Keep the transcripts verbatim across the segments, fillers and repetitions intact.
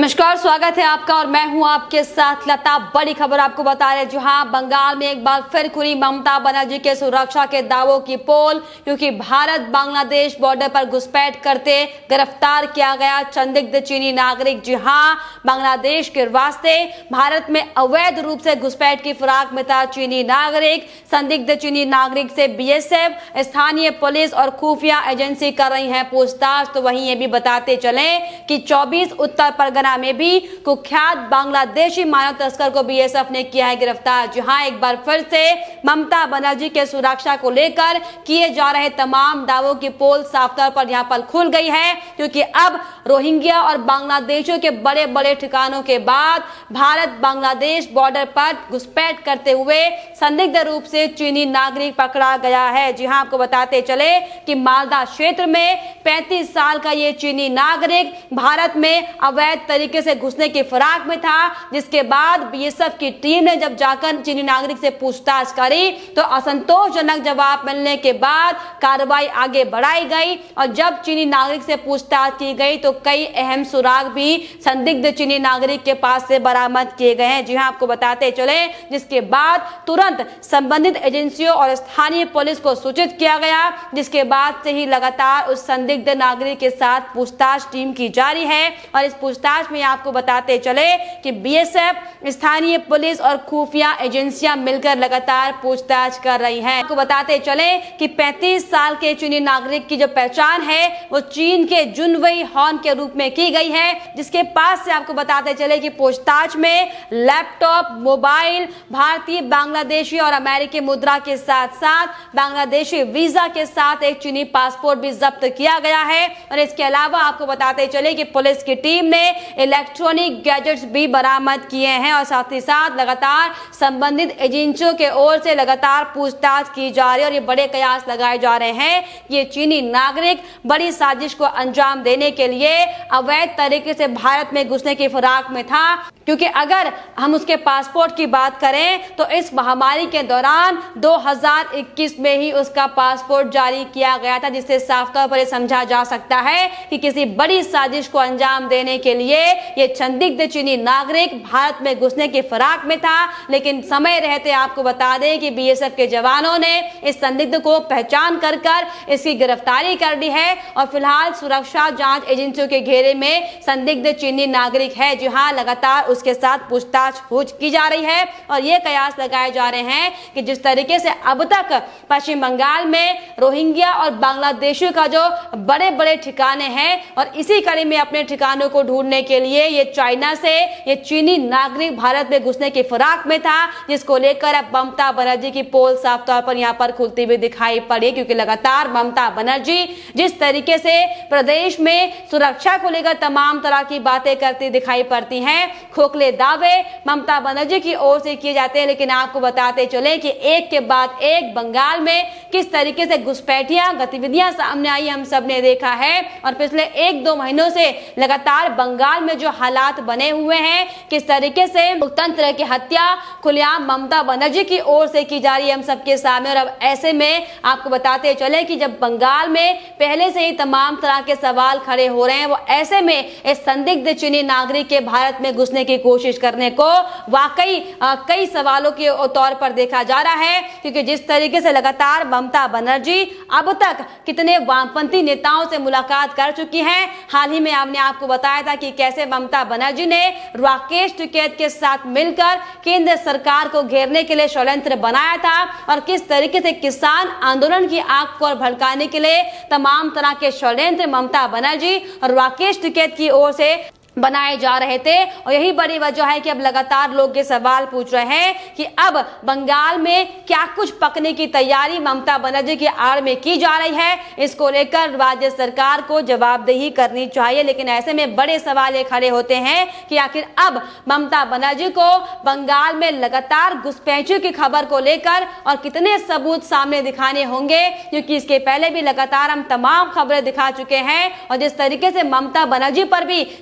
नमस्कार, स्वागत है आपका और मैं हूं आपके साथ लता। बड़ी खबर आपको बता रहे हैं, जहां बंगाल में एक बार फिर खुली ममता बनर्जी के सुरक्षा के दावों की पोल, क्योंकि भारत बांग्लादेश बॉर्डर पर घुसपैठ करते गिरफ्तार किया गया संदिग्ध चीनी नागरिक। जी हां, बांग्लादेश के रास्ते भारत में अवैध रूप से घुसपैठ की फिराक में था चीनी नागरिक। संदिग्ध चीनी नागरिक से बीएसएफ, स्थानीय पुलिस और खुफिया एजेंसी कर रही है पूछताछ। तो वहीं ये भी बताते चले कि चौबीस उत्तर परगना में भी कुख्यात बांग्लादेशी मानव तस्कर को बीएसएफ ने किया है गिरफ्तार। जहां एक बार फिर से ममता बनर्जी के सुरक्षा को लेकर किए जा रहे तमाम दावों की पोल साफ तौर पर यहां पर खुल गई है, क्योंकि अब रोहिंग्या और बांग्लादेशियों के बड़े बड़े ठिकानों के बाद भारत बांग्लादेश बॉर्डर पर घुसपैठ करते हुए संदिग्ध रूप से चीनी नागरिक पकड़ा गया है। जी हां, आपको बताते चले कि मालदा क्षेत्र में पैंतीस साल का ये चीनी नागरिक भारत में अवैध तरीके से घुसने की फिराक में था, जिसके बाद बीएसएफ की टीम ने जब जाकर चीनी नागरिक से पूछताछ करी तो असंतोषजनक जवाब मिलने के बाद कार्रवाई आगे बढ़ाई गई। और जब चीनी नागरिक से पूछताछ की गई तो कई अहम सुराग भी संदिग्ध चीनी नागरिक के पास से बरामद किए गए हैं। जी हां, आपको बताते चले, जिसके बाद तुरंत संबंधित एजेंसियों और स्थानीय पुलिस को सूचित किया गया, जिसके बाद से ही लगातार उस संदिग्ध नागरिक के साथ पूछताछ टीम की जारी है। और इस पूछताछ में आपको बताते चले कि बीएसएफ, स्थानीय पुलिस और खुफिया एजेंसियां मिलकर लगातार पूछताछ कर रही हैं। आपको बताते चले कि पैंतीस साल के चीनी नागरिक की जो पहचान है वो चीन के जुनवई हॉन के रूप में की गई है, जिसके पास से आपको बताते चले कि पूछताछ में लैपटॉप, मोबाइल, भारतीय, बांग्लादेशी और अमेरिकी मुद्रा के साथ साथ बांग्लादेशी वीजा के साथ एक चीनी पासपोर्ट भी जब्त किया गया है। और इसके अलावा आपको बताते चले कि पुलिस की टीम ने इलेक्ट्रॉनिक गैजेट्स भी बरामद किए हैं और साथ ही साथ लगातार संबंधित एजेंसियों के ओर से लगातार पूछताछ की जा रही है। और ये बड़े कयास लगाए जा रहे हैं कि ये चीनी नागरिक बड़ी साजिश को अंजाम देने के लिए अवैध तरीके से भारत में घुसने की फिराक में था, क्योंकि अगर हम उसके पासपोर्ट की बात करें तो इस महामारी के दौरान दो हज़ार इक्कीस में ही उसका पासपोर्ट जारी किया गया था, जिससे साफ तौर पर यह समझा जा सकता है कि किसी बड़ी साजिश को अंजाम देने के लिए ये संदिग्ध चीनी नागरिक भारत में घुसने की फिराक में था। लेकिन समय रहते आपको बता दें कि बीएसएफ के जवानों ने इस संदिग्ध को पहचान कर कर इसकी गिरफ्तारी कर दी है और फिलहाल सुरक्षा जांच एजेंसियों के घेरे में संदिग्ध चीनी नागरिक है। जी हां, लगातार उसके साथ पूछताछ की जा रही है और ये कयास लगाए जा रहे हैं कि जिस तरीके से अब तक पश्चिम बंगाल में रोहिंग्या और बांग्लादेशियों का जो बड़े बड़े ठिकाने हैं, और इसी कड़ी में अपने ठिकानों को ढूंढने के लिए ये चाइना से ये चीनी नागरिक भारत में घुसने की फिराक में था, जिसको लेकर अब ममता बनर्जी की पोल साफ तौर पर यहां पर खुलती हुई दिखाई पड़ी। क्योंकि लगातार ममता बनर्जी जिस तरीके से प्रदेश में सुरक्षा को लेकर तमाम तरह की बातें करती दिखाई पड़ती हैं, खोखले दावे ममता बनर्जी की ओर से किए जाते हैं, लेकिन आपको बताते चले कि एक के बाद एक बंगाल में किस तरीके से घुसपैठियां गतिविधियां सामने आई हम सब ने देखा है। और पिछले एक दो महीनों से लगातार बंगाल में जो हालात बने हुए हैं, किस तरीके से लोकतंत्र की हत्या खुलेआम ममता बनर्जी की ओर से की जा रही है हम सबके सामने। और अब ऐसे में आपको बताते चले कि जब बंगाल में पहले से ही तमाम तरह के सवाल खड़े हो रहे हैं, वो ऐसे में इस संदिग्ध चीनी नागरिक के भारत में घुसने की कोशिश करने को वाकई कई सवालों के तौर पर देखा जा रहा है। क्योंकि जिस तरीके से लगातार ममता बनर्जी अब तक कितने वामपंथी नेताओं से मुलाकात कर चुकी हैं, हाल ही में हमने आपको बताया था कि कैसे ममता बनर्जी ने राकेश टिकैत के साथ मिलकर केंद्र सरकार को घेरने के लिए षड्यंत्र बनाया था, और किस तरीके से किसान आंदोलन की आग को भड़काने के लिए तमाम तरह के षड्यंत्र ममता बनर्जी और राकेश टिकैत की ओर से बनाए जा रहे थे। और यही बड़ी वजह है कि अब लगातार लोग ये सवाल पूछ रहे हैं कि अब बंगाल में क्या कुछ पकने की तैयारी ममता बनर्जी की आड़ में की जा रही है। इसको लेकर राज्य सरकार को जवाबदेही करनी चाहिए। लेकिन ऐसे में बड़े सवाल ये खड़े होते हैं कि आखिर अब ममता बनर्जी को बंगाल में लगातार घुसपैठियों की खबर को लेकर और कितने सबूत सामने दिखाने होंगे, क्योंकि इसके पहले भी लगातार हम तमाम खबरें दिखा चुके हैं। और जिस तरीके से ममता बनर्जी पर भी सवाल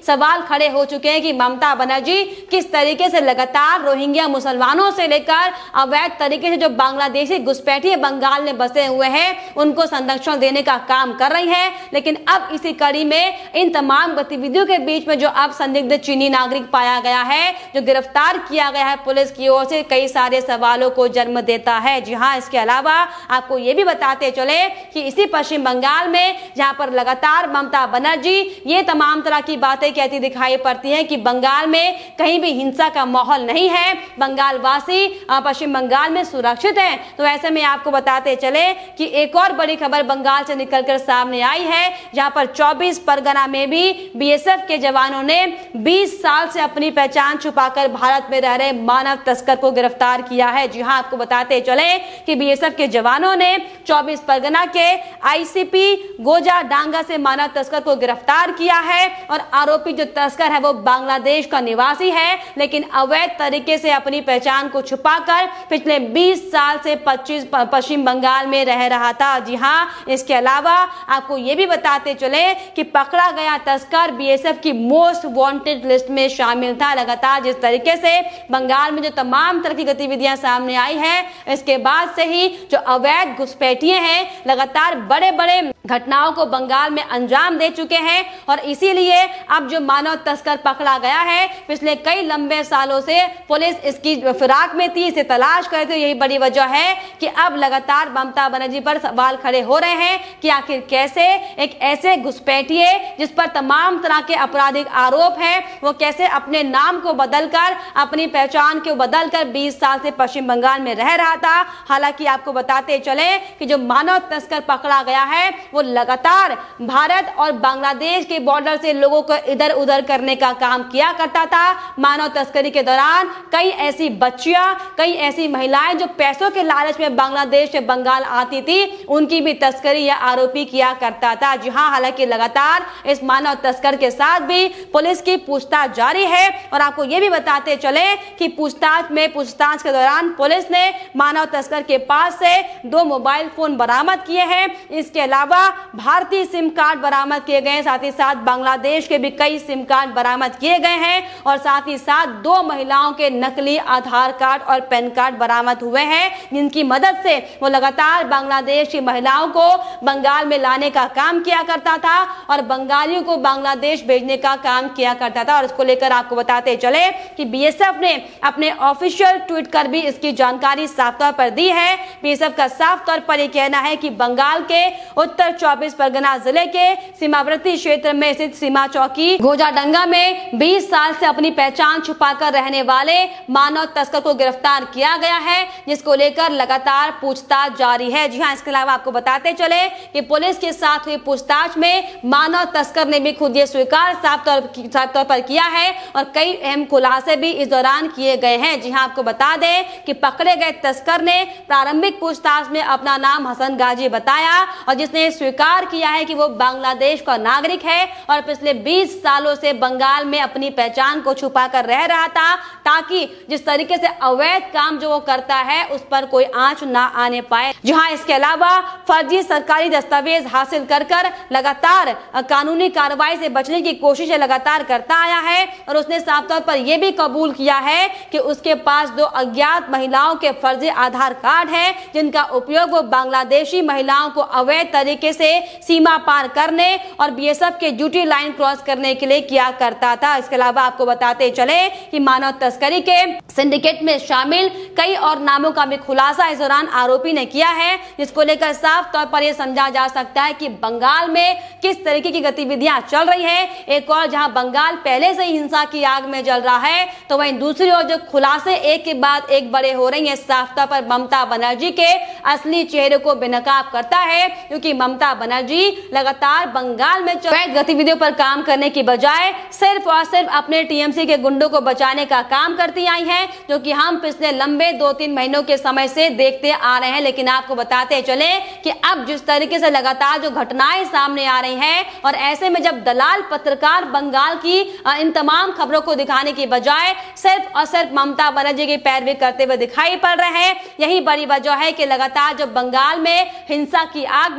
खड़े हो चुके हैं कि ममता बनर्जी किस तरीके से लगातार रोहिंग्या मुसलमानों से लेकर अवैध तरीके से जो बांग्लादेशी घुसपैठिए बंगाल में बसे हुए हैं उनको संरक्षण देने का काम कर रही है। लेकिन अब इसी कड़ी में इन तमाम गतिविधियों के बीच में जो अब संदिग्ध चीनी नागरिक पाया गया है, जो गिरफ्तार किया गया है पुलिस की ओर से, कई सारे सवालों को जन्म देता है। जी हाँ, इसके अलावा आपको ये भी बताते चले कि इसी पश्चिम बंगाल में जहां पर लगातार ममता बनर्जी ये तमाम तरह की बातें कहती दिखाई पड़ती हैं कि बंगाल में कहीं भी हिंसा का माहौल नहीं है, बंगाल वासी पश्चिम बंगाल में सुरक्षित हैं। तो ऐसे में आपको बताते चले कि एक और बड़ी खबर बंगाल से निकलकर सामने आई है, जहां पर चौबीस परगना में भी बीएसएफ के जवानों ने बीस साल से अपनी पहचान छुपाकर भारत में रह रहे मानव तस्कर को गिरफ्तार किया है। जी हां, आपको बताते चले कि बीएसएफ के जवानों ने चौबीस परगना के आईसीपी गोजा डांगा से मानव तस्कर को गिरफ्तार किया है और आरोपी जो तस्कर है वो बांग्लादेश का निवासी है, लेकिन अवैध तरीके से अपनी पहचान को छुपाकर पिछले बीस साल से पच्चीस पश्चिम बंगाल में रह रहा था। जी हां, इसके अलावा आपको ये भी बताते चले कि पकड़ा गया तस्कर बीएसएफ की मोस्ट वांटेड लिस्ट में शामिल था। लगातार जिस तरीके से बंगाल में जो तमाम तरह की गतिविधियां सामने आई है, इसके बाद से ही जो अवैध घुसपैठिए हैं लगातार बड़े बड़े घटनाओं को बंगाल में अंजाम दे चुके हैं और इसीलिए अब जो मानव तस्कर पकड़ा गया है, पिछले कई लंबे सालों से पुलिस इसकी फिराक में थी, इसे तलाश कर रही थी। यही बड़ी वजह है कि अब लगातार ममता बनर्जी पर सवाल खड़े हो रहे हैं कि आखिर कैसे एक ऐसे घुसपैठिए जिस पर तमाम तरह के आपराधिक आरोप हैं, वो कैसे अपने नाम को बदलकर, अपनी पहचान को बदलकर बीस साल से पश्चिम बंगाल में रह रहा था। हालांकि आपको बताते चले कि जो मानव तस्कर पकड़ा गया है वो लगातार भारत और बांग्लादेश के बॉर्डर से लोगों को इधर उधर करने का काम किया करता था। मानव तस्करी के दौरान कई ऐसी बच्चियां, कई ऐसी महिलाएं जो पैसों के लालच में बांग्लादेश से बंगाल आती थी, उनकी भी तस्करी या आरोपी किया करता था। जी हां, हालांकि लगातार इस मानव तस्कर के साथ भी पुलिस की पूछताछ जारी है और आपको यह भी बताते चले कि पूछताछ में पूछताछ के दौरान पुलिस ने मानव तस्कर के पास से दो मोबाइल फोन बरामद किए हैं। इसके अलावा भारतीय सिम कार्ड बरामद किए गए, साथ ही साथ बांग्लादेश के भी कई सिम कार्ड बरामद किए गए हैं और साथ ही साथ दो महिलाओं के नकली आधार कार्ड और पैन कार्ड बरामद हुए हैं, जिनकी मदद से वो लगातार बांग्लादेश की महिलाओं को बंगाल में लाने का काम किया करता था और बंगालियों को बांग्लादेश भेजने का काम किया करता था। और इसको लेकर आपको बताते चले कि बीएसएफ ने अपने ऑफिशियल ट्वीट कर भी इसकी जानकारी साफ तौर पर दी है। बीएसएफ का साफ तौर पर यह कहना है कि बंगाल के उत्तर चौबीस परगना जिले के सीमावर्ती क्षेत्र में स्थित सीमा चौकी गोजाडंगा में बीस साल से अपनी पहचान छुपाकर रहने वाले मानव तस्कर को गिरफ्तार किया गया है, जिसको लेकर लगातार पूछताछ जारी है। जी हां, इसके अलावा आपको बताते चले कि पुलिस के साथ हुई पूछताछ में मानव तस्कर ने भी खुद ये स्वीकार साफ तौर साफ तौर पर किया है और कई अहम खुलासे भी इस दौरान किए गए हैं। जी हां, आपको बता दें कि पकड़े गए तस्कर ने प्रारंभिक पूछताछ में अपना नाम हसन गाजी बताया और जिसने स्वीकार किया है कि वो बांग्लादेश का नागरिक है और पिछले बीस सालों से बंगाल में अपनी पहचान को छुपाकर रह रहा था, ताकि जिस तरीके से अवैध काम जो वो करता है उस पर कोई आंच ना आने पाए। जहां इसके अलावा फर्जी सरकारी दस्तावेज हासिल कर कर लगातार कानूनी कार्रवाई से बचने की कोशिश लगातार करता आया है और उसने साफ तौर पर यह भी कबूल किया है कि उसके पास दो अज्ञात महिलाओं के फर्जी आधार कार्ड हैं, जिनका उपयोग वो बांग्लादेशी महिलाओं को अवैध तरीके से सीमा पार करने और बीएसएफ के ड्यूटी लाइन क्रॉस करने के लिए किया करता था। इसके अलावा आपको बताते चले कि मानव तस्करी के सिंडिकेट में शामिल कई और नामों का भी खुलासा इस दौरान आरोपी ने किया है, जिसको लेकर साफ तौर पर यह समझा जा सकता है कि बंगाल में किस तरीके की गतिविधियां चल रही है। एक और जहां बंगाल पहले से ही हिंसा की आग में जल रहा है, तो वहीं दूसरी ओर जो खुलासे एक के बाद एक बड़े हो रही है, साफ तौर पर ममता बनर्जी के असली चेहरे को बेनकाब करता है, क्योंकि ममता बनर्जी लगातार बंगाल में अवैध गतिविधियों पर काम करने की बजाय सिर्फ और सिर्फ अपने टीएमसी के गुंडों को बचाने का काम करती आई है, जो कि हम पिछले लंबे दो तीन महीनों के समय से देखते आ रहे हैं। लेकिन आपको बताते चले कि अब जिस तरीके से लगातार जो घटनाएं सामने आ रही हैं और ऐसे में जब दलाल पत्रकार बंगाल की इन तमाम खबरों को दिखाने की बजाय सिर्फ और सिर्फ ममता बनर्जी की पैरवी करते हुए दिखाई पड़ रहे हैं, यही बड़ी वजह है कि लगातार जब बंगाल में हिंसा की आग मचाई गई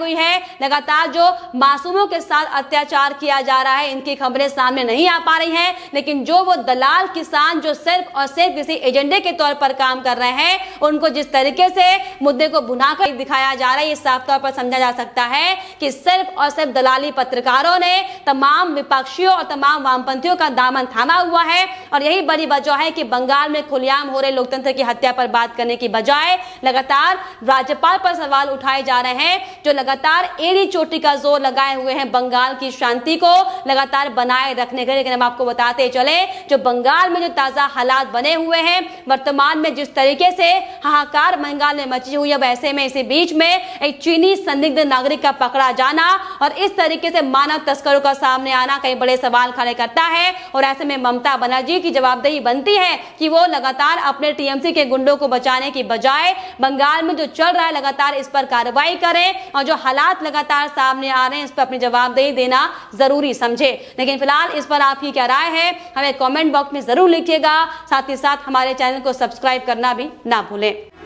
हुई है। लगातार जो मासूमों के साथ अत्याचार किया जा रहा है, इनकी खबरें सामने नहीं आ पा रही हैं, लेकिन जो वो दलाल किसान जो सिर्फ और सिर्फ किसी एजेंडे के तौर पर काम कर रहे हैं, उनको जिस तरीके से मुद्दे को भुनाकर दिखाया जा रहा है, ये साफ तौर पर समझा जा सकता है कि सिर्फ और सिर्फ दलाली पत्रकारों ने तमाम विपक्षियों और तमाम वामपंथियों का दामन थामा हुआ है। और यही बड़ी वजह है कि बंगाल में खुलेआम हो रहे लोकतंत्र की हत्या पर बात करने की बजाय लगातार राज्यपाल पर सवाल उठाए जा रहे हैं, जो लगातार एड़ी चोटी का जोर लगाए हुए हैं बंगाल की शांति को लगातार बनाए रखने के लिए। लेकिन हम आपको बताते चले, जो बंगाल में जो ताजा हालात बने हुए हैं वर्तमान में, जिस तरीके से हाहाकार बंगाल में मची हुई है, वैसे में इसी बीच में एक चीनी संदिग्ध नागरिक का पकड़ा जाना और इस तरीके से मानव तस्करों का सामने आना कई बड़े सवाल खड़े करता है। और ऐसे में ममता बनर्जी की जवाबदेही बनती है कि वो लगातार अपने टीएमसी के गुंडों को बचाने की बजाय बंगाल में जो चल रहा है लगातार इस पर कार्रवाई करें और जो हालात लगातार सामने आ रहे हैं इस पर अपनी जवाबदेही देना जरूरी समझे। लेकिन फिलहाल इस पर आपकी क्या राय है, हमें कमेंट बॉक्स में जरूर लिखिएगा। साथ ही साथ हमारे चैनल को सब्सक्राइब करना भी ना भूलें।